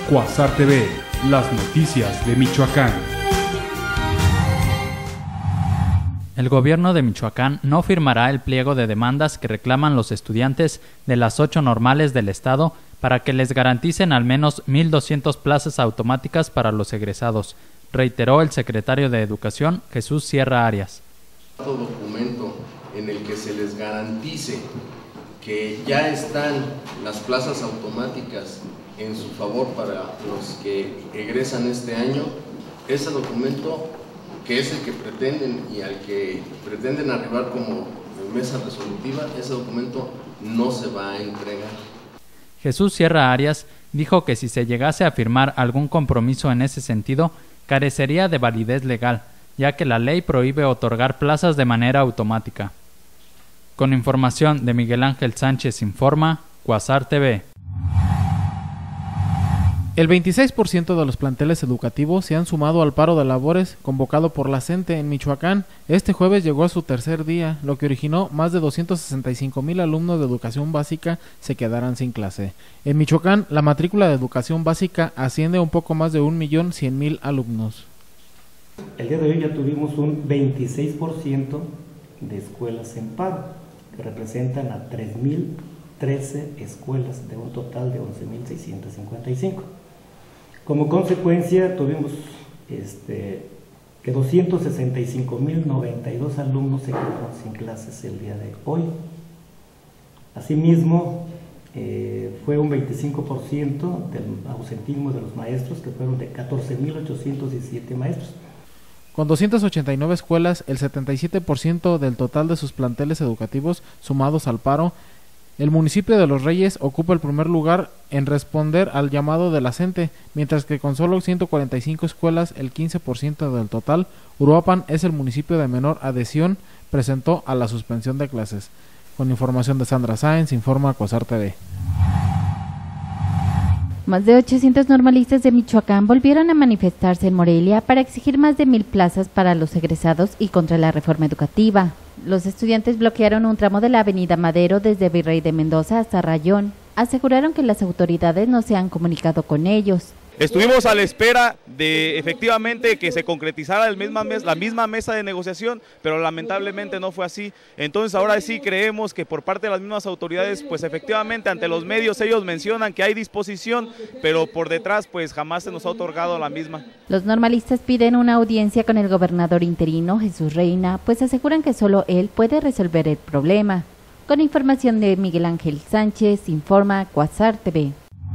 Cuasar TV, las noticias de Michoacán. El gobierno de Michoacán no firmará el pliego de demandas que reclaman los estudiantes de las 8 normales del estado para que les garanticen al menos 1,200 plazas automáticas para los egresados, reiteró el secretario de Educación, Jesús Sierra Arias. Documento en el que se les garantice que ya están las plazas automáticas en su favor para los que egresan este año, ese documento que es el que pretenden y al que pretenden arribar como mesa resolutiva, ese documento no se va a entregar. Jesús Sierra Arias dijo que si se llegase a firmar algún compromiso en ese sentido, carecería de validez legal, ya que la ley prohíbe otorgar plazas de manera automática. Con información de Miguel Ángel Sánchez informa, Cuasar TV. El 26% de los planteles educativos se han sumado al paro de labores convocado por la CENTE en Michoacán. Este jueves llegó a su tercer día, lo que originó más de 265,000 alumnos de educación básica se quedaran sin clase. En Michoacán, la matrícula de educación básica asciende a un poco más de 1,100,000 alumnos. El día de hoy ya tuvimos un 26% de escuelas en paro, que representan a 3,013 escuelas de un total de 11,655. Como consecuencia, tuvimos que 265,092 alumnos se quedaron sin clases el día de hoy. Asimismo, fue un 25% del ausentismo de los maestros, que fueron de 14,817 maestros. Con 289 escuelas, el 77% del total de sus planteles educativos sumados al paro, el municipio de Los Reyes ocupa el primer lugar en responder al llamado de la CENTE, mientras que con solo 145 escuelas, el 15% del total, Uruapan es el municipio de menor adhesión, presentó a la suspensión de clases. Con información de Sandra Sáenz, informa Cuasar TV. Más de 800 normalistas de Michoacán volvieron a manifestarse en Morelia para exigir más de 1,000 plazas para los egresados y contra la reforma educativa. Los estudiantes bloquearon un tramo de la avenida Madero desde Virrey de Mendoza hasta Rayón. Aseguraron que las autoridades no se han comunicado con ellos. Estuvimos a la espera de efectivamente que se concretizara la misma mesa de negociación, pero lamentablemente no fue así. Entonces ahora sí creemos que por parte de las mismas autoridades, pues efectivamente ante los medios ellos mencionan que hay disposición, pero por detrás pues jamás se nos ha otorgado la misma. Los normalistas piden una audiencia con el gobernador interino, Jesús Reina, pues aseguran que solo él puede resolver el problema. Con información de Miguel Ángel Sánchez, informa Cuasar TV.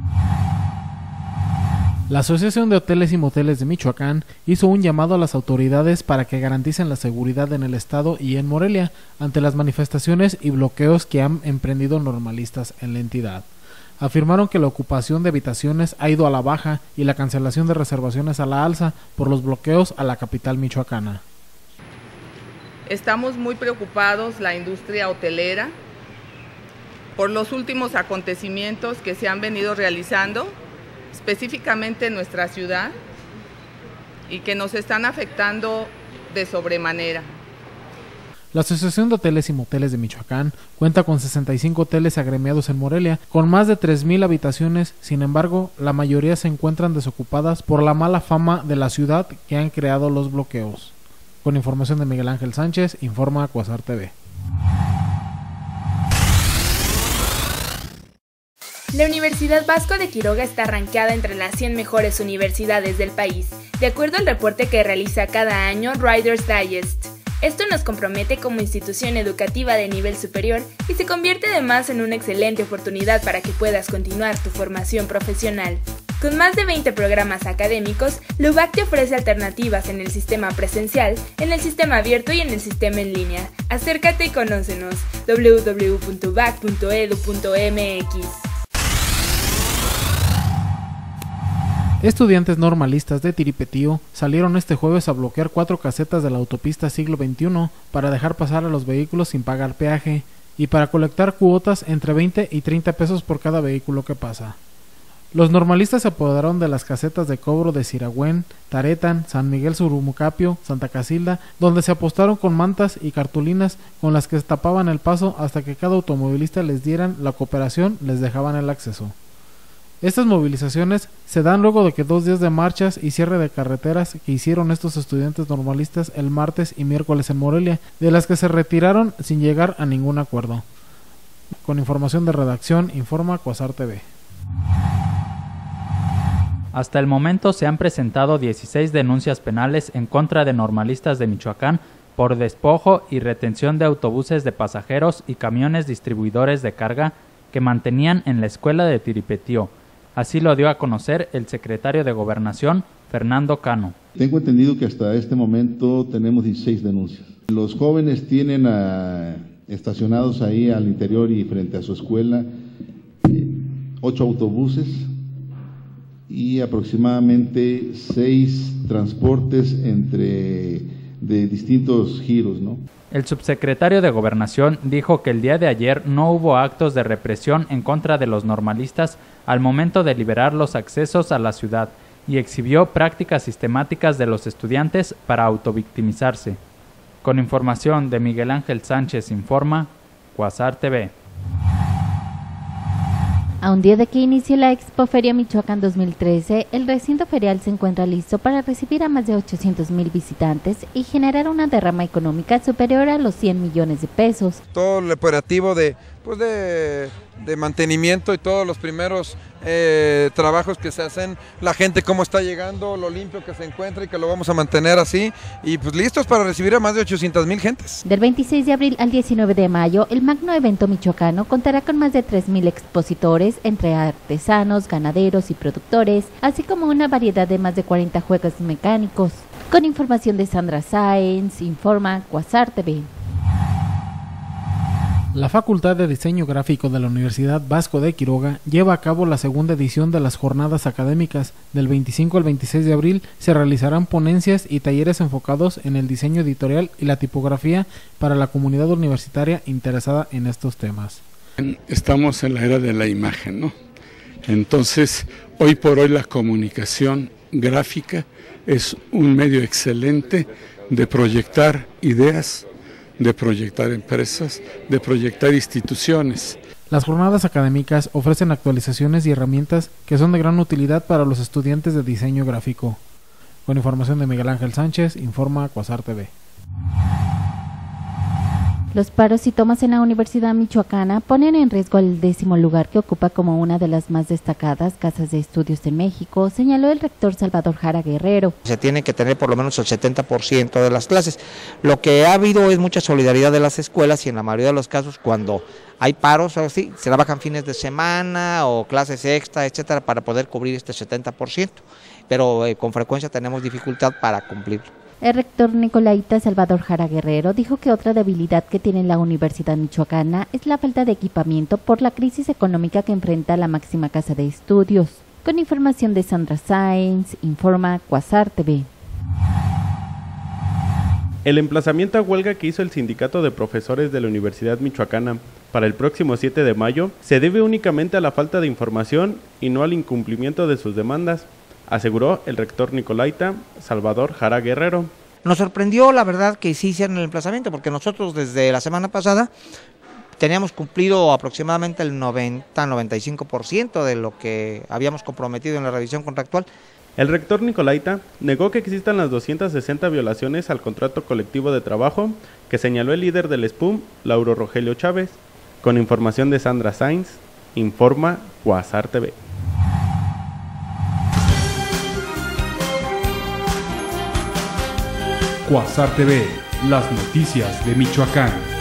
La Asociación de Hoteles y Moteles de Michoacán hizo un llamado a las autoridades para que garanticen la seguridad en el estado y en Morelia ante las manifestaciones y bloqueos que han emprendido normalistas en la entidad. Afirmaron que la ocupación de habitaciones ha ido a la baja y la cancelación de reservaciones a la alza por los bloqueos a la capital michoacana. Estamos muy preocupados, la industria hotelera, por los últimos acontecimientos que se han venido realizando específicamente en nuestra ciudad y que nos están afectando de sobremanera. La Asociación de Hoteles y Moteles de Michoacán cuenta con 65 hoteles agremiados en Morelia, con más de 3,000 habitaciones. Sin embargo, la mayoría se encuentran desocupadas por la mala fama de la ciudad que han creado los bloqueos. Con información de Miguel Ángel Sánchez, informa Cuasar TV. La Universidad Vasco de Quiroga está rankeada entre las 100 mejores universidades del país, de acuerdo al reporte que realiza cada año Reader's Digest. Esto nos compromete como institución educativa de nivel superior y se convierte además en una excelente oportunidad para que puedas continuar tu formación profesional. Con más de 20 programas académicos, la UVAC te ofrece alternativas en el sistema presencial, en el sistema abierto y en el sistema en línea. Acércate y conócenos. www.uvac.edu.mx. Estudiantes normalistas de Tiripetío salieron este jueves a bloquear 4 casetas de la autopista Siglo XXI para dejar pasar a los vehículos sin pagar peaje y para colectar cuotas entre 20 y 30 pesos por cada vehículo que pasa. Los normalistas se apoderaron de las casetas de cobro de Siragüen, Taretan, San Miguel Surumucapio, Santa Casilda, donde se apostaron con mantas y cartulinas con las que tapaban el paso hasta que cada automovilista les dieran la cooperación, les dejaban el acceso. Estas movilizaciones se dan luego de que 2 días de marchas y cierre de carreteras que hicieron estos estudiantes normalistas el martes y miércoles en Morelia, de las que se retiraron sin llegar a ningún acuerdo. Con información de redacción, informa Quasar TV. Hasta el momento se han presentado 16 denuncias penales en contra de normalistas de Michoacán por despojo y retención de autobuses de pasajeros y camiones distribuidores de carga que mantenían en la escuela de Tiripetío. Así lo dio a conocer el secretario de Gobernación, Fernando Cano. Tengo entendido que hasta este momento tenemos 16 denuncias. Los jóvenes tienen estacionados ahí al interior y frente a su escuela 8 autobuses y aproximadamente 6 transportes de distintos giros, ¿no? El subsecretario de Gobernación dijo que el día de ayer no hubo actos de represión en contra de los normalistas al momento de liberar los accesos a la ciudad y exhibió prácticas sistemáticas de los estudiantes para autovictimizarse. Con información de Miguel Ángel Sánchez, informa Quasar TV. A un día de que inicie la Expoferia Michoacán 2013, el recinto ferial se encuentra listo para recibir a más de 800,000 visitantes y generar una derrama económica superior a los 100 millones de pesos. Todo el operativo de mantenimiento y todos los primeros trabajos que se hacen, la gente cómo está llegando, lo limpio que se encuentra y que lo vamos a mantener así y pues listos para recibir a más de 800,000 gentes. Del 26 de abril al 19 de mayo, el magno evento michoacano contará con más de 3,000 expositores entre artesanos, ganaderos y productores, así como una variedad de más de 40 juegos mecánicos. Con información de Sandra Sáenz, informa Quasar TV. La Facultad de Diseño Gráfico de la Universidad Vasco de Quiroga lleva a cabo la segunda edición de las jornadas académicas. Del 25 al 26 de abril se realizarán ponencias y talleres enfocados en el diseño editorial y la tipografía para la comunidad universitaria interesada en estos temas. Estamos en la era de la imagen, ¿no? Entonces, hoy por hoy la comunicación gráfica es un medio excelente de proyectar ideas, de proyectar empresas, de proyectar instituciones. Las jornadas académicas ofrecen actualizaciones y herramientas que son de gran utilidad para los estudiantes de diseño gráfico. Con información de Miguel Ángel Sánchez, informa Quasar TV. Los paros y tomas en la Universidad Michoacana ponen en riesgo el 10º lugar que ocupa como una de las más destacadas casas de estudios de México, señaló el rector Salvador Jara Guerrero. Se tiene que tener por lo menos el 70% de las clases. Lo que ha habido es mucha solidaridad de las escuelas y en la mayoría de los casos cuando hay paros, así, se trabajan fines de semana o clases extra, etcétera, para poder cubrir este 70%, pero con frecuencia tenemos dificultad para cumplirlo. El rector nicolaita Salvador Jara Guerrero dijo que otra debilidad que tiene la Universidad Michoacana es la falta de equipamiento por la crisis económica que enfrenta la máxima casa de estudios. Con información de Sandra Sáenz, informa Quasar TV. El emplazamiento a huelga que hizo el Sindicato de Profesores de la Universidad Michoacana para el próximo 7 de mayo se debe únicamente a la falta de información y no al incumplimiento de sus demandas, aseguró el rector nicolaita Salvador Jara Guerrero. Nos sorprendió, la verdad, que sí hicieron el emplazamiento, porque nosotros desde la semana pasada teníamos cumplido aproximadamente el 90-95% de lo que habíamos comprometido en la revisión contractual. El rector nicolaita negó que existan las 260 violaciones al contrato colectivo de trabajo que señaló el líder del SPUM, Lauro Rogelio Chávez. Con información de Sandra Sáenz, informa Quasar TV. Quasar TV, las noticias de Michoacán.